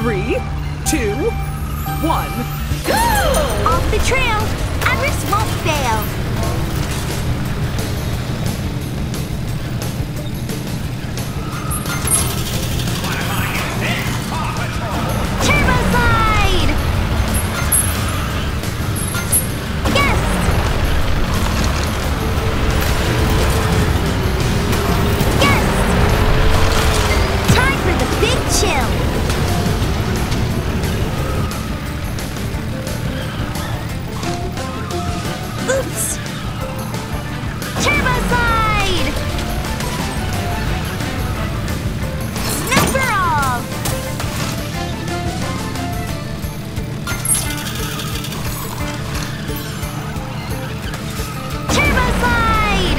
3, 2, 1, go! Off the trail! Everest won't fail! Turbo slide! Yes! Yes! Time for the big chill! Oops! Turbo slide! Snowball! Turbo slide!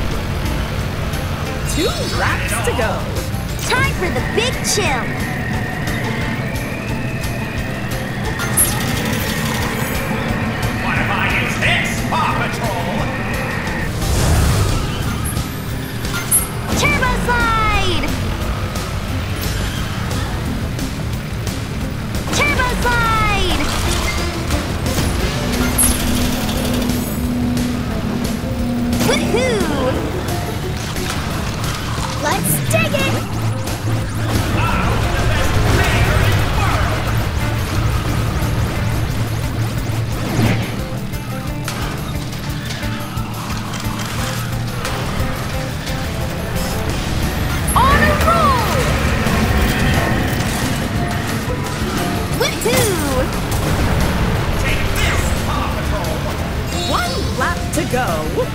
2 laps to go. Time for the big chill! What if I use this, Paw Patrol? Turbo slide! Turbo slide! Woohoo! Let's dig it! I'm the best player in the world! On a roll! Woohoo! Take this, Paw Patrol! 1 lap to go.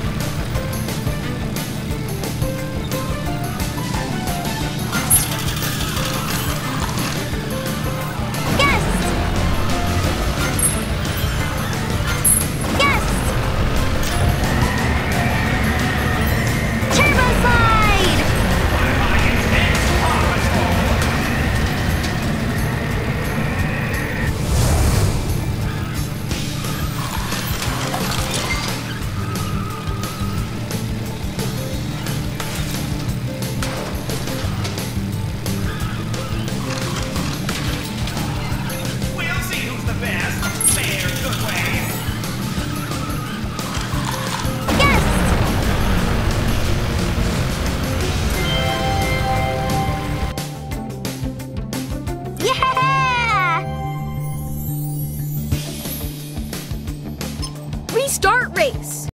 Yes! Yes! Turbo slide! What if I use this, Paw Patrol? We'll see who's the best. Fair, good way. Yes! Yeah! Restart race.